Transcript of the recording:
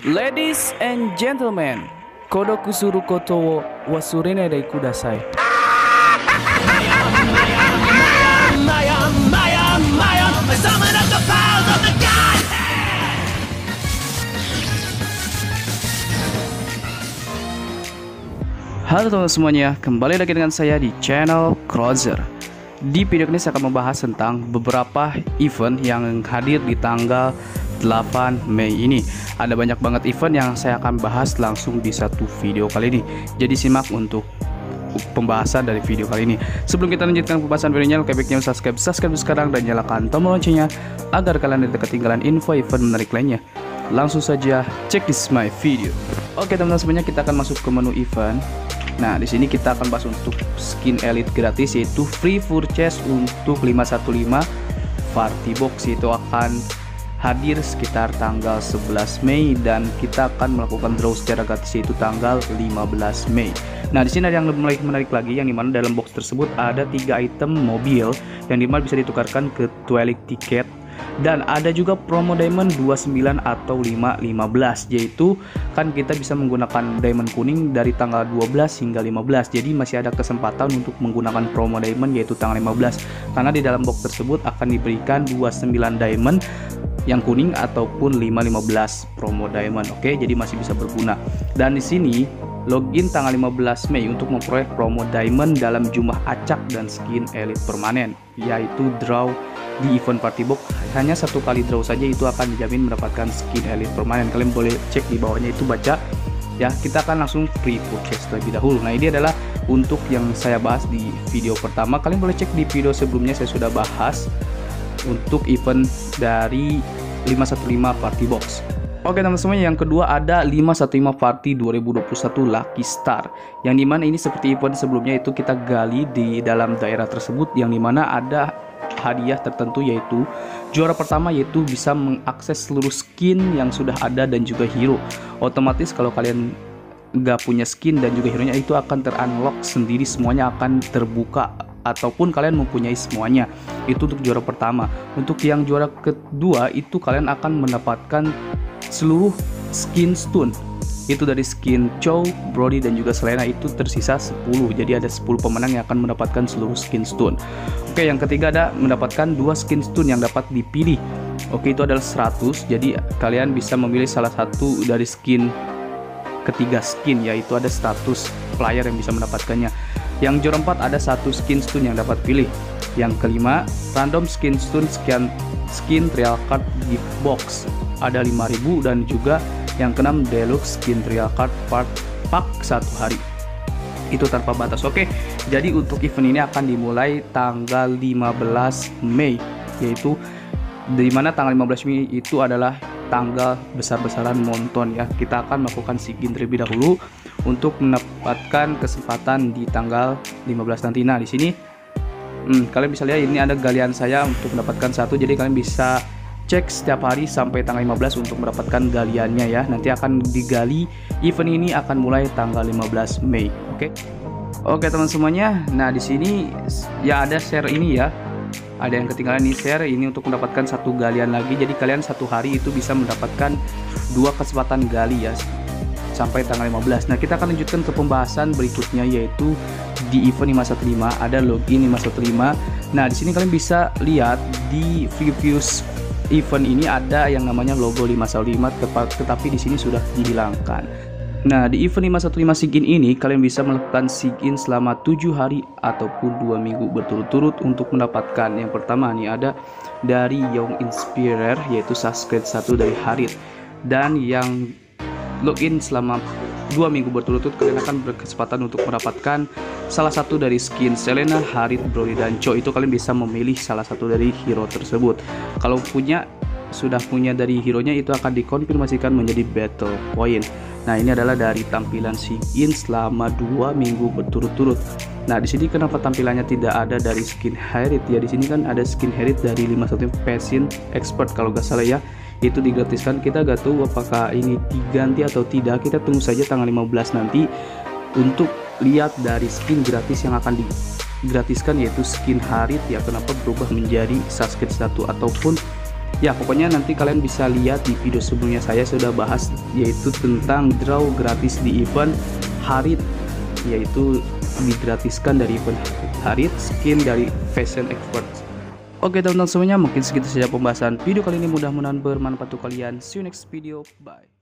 Ladies and gentlemen, kodo kusuru koto wo wasurene de kudasai. Halo teman-teman semuanya, kembali lagi dengan saya di channel Crozer. Di video ini saya akan membahas tentang beberapa event yang hadir di tanggal 8 Mei ini. Ada banyak banget event yang saya akan bahas langsung di satu video kali ini. Jadi simak untuk pembahasan dari video kali ini. Sebelum kita lanjutkan pembahasan videonya, lebih baiknya subscribe sekarang dan nyalakan tombol loncengnya agar kalian tidak ketinggalan info event menarik lainnya. Langsung saja cek this my video. Oke teman-teman semuanya, kita akan masuk ke menu event. Nah, di sini kita akan bahas untuk skin elite gratis, yaitu free purchase untuk 515 party box. Itu akan hadir sekitar tanggal 11 Mei dan kita akan melakukan draw secara gratis yaitu tanggal 15 Mei. Nah, di sini ada yang lebih menarik lagi, yang dimana dalam box tersebut ada 3 item mobil yang dimana bisa ditukarkan ke Twilight tiket. Dan ada juga promo diamond 29 atau 515, yaitu kan kita bisa menggunakan diamond kuning dari tanggal 12 hingga 15. Jadi masih ada kesempatan untuk menggunakan promo diamond yaitu tanggal 15, karena di dalam box tersebut akan diberikan 29 diamond yang kuning ataupun 515 promo diamond. Oke, jadi masih bisa berguna. Dan di sini login tanggal 15 Mei untuk memperoleh promo diamond dalam jumlah acak dan skin elite permanen, yaitu draw di event party box. Hanya satu kali draw saja itu akan dijamin mendapatkan skin elite permanen. Kalian boleh cek di bawahnya itu, baca ya. Kita akan langsung free purchase terlebih dahulu. Nah, ini adalah untuk yang saya bahas di video pertama. Kalian boleh cek di video sebelumnya, saya sudah bahas untuk event dari 515 party box. Oke teman-teman, yang kedua ada 515 party 2021 Lucky Star, yang dimana ini seperti event sebelumnya, itu kita gali di dalam daerah tersebut, yang dimana ada hadiah tertentu, yaitu juara pertama yaitu bisa mengakses seluruh skin yang sudah ada dan juga hero. Otomatis kalau kalian nggak punya skin dan juga hero nya, itu akan terunlock sendiri, semuanya akan terbuka ataupun kalian mempunyai semuanya. Itu untuk juara pertama. Untuk yang juara kedua itu kalian akan mendapatkan seluruh skin stun, itu dari skin Chow, Brody dan juga Selena. Itu tersisa 10, jadi ada 10 pemenang yang akan mendapatkan seluruh skin stun. Oke, yang ketiga ada mendapatkan 2 skin stun yang dapat dipilih. Oke, itu adalah 100, jadi kalian bisa memilih salah satu dari skin ketiga skin, yaitu ada status player yang bisa mendapatkannya. Yang juara 4 ada 1 skin stun yang dapat pilih. Yang kelima, random skin stun sekian skin trial card gift box ada 5.000, dan juga yang keenam deluxe skin trial card part pack 1 hari, itu tanpa batas. Oke, jadi untuk event ini akan dimulai tanggal 15 Mei, yaitu dimana tanggal 15 Mei itu adalah tanggal besar-besaran monton ya. Kita akan melakukan sigin terlebih dahulu untuk mendapatkan kesempatan di tanggal 15 nanti. Nah, di sini kalian bisa lihat ini ada galian saya untuk mendapatkan satu, jadi kalian bisa cek setiap hari sampai tanggal 15 untuk mendapatkan galiannya ya. Nanti akan digali, event ini akan mulai tanggal 15 Mei. Oke teman semuanya. Nah, di sini ya ada share ini ya. Ada yang ketinggalan nih, share ini untuk mendapatkan satu galian lagi. Jadi kalian satu hari itu bisa mendapatkan 2 kesempatan gali ya sampai tanggal 15. Nah, kita akan lanjutkan ke pembahasan berikutnya, yaitu di event 515 ada login 515. Nah, di sini kalian bisa lihat di views event ini ada yang namanya logo 515, tetapi di sini sudah dihilangkan. Nah, di event 515 sigin ini kalian bisa melakukan sigin selama 7 hari ataupun 2 minggu berturut-turut untuk mendapatkan. Yang pertama nih ada dari Young Inspirer, yaitu subscribe 1 dari Harit. Dan yang login selama 2 minggu berturut-turut, kalian akan berkesempatan untuk mendapatkan salah satu dari skin Selena, Harit, Brody dan Cho. Itu kalian bisa memilih salah satu dari hero tersebut. Kalau sudah punya dari hero nya, itu akan dikonfirmasikan menjadi battle point. Nah, ini adalah dari tampilan sigin selama 2 minggu berturut-turut. Nah, di sini kenapa tampilannya tidak ada dari skin Harit ya? Di sini kan ada skin Harit dari 515 Passion Expert kalau nggak salah ya. Itu digratiskan. Kita nggak tahu apakah ini diganti atau tidak. Kita tunggu saja tanggal 15 nanti untuk lihat dari skin gratis yang akan digratiskan, yaitu skin Harit ya. Kenapa berubah menjadi Sasuke 1 ataupun Ya, pokoknya nanti kalian bisa lihat di video sebelumnya saya sudah bahas, yaitu tentang draw gratis di event Harit, yaitu digratiskan dari event Harit skin dari Fashion Expert. Oke teman-teman semuanya, mungkin segitu saja pembahasan video kali ini, mudah-mudahan bermanfaat untuk kalian. See you next video, bye.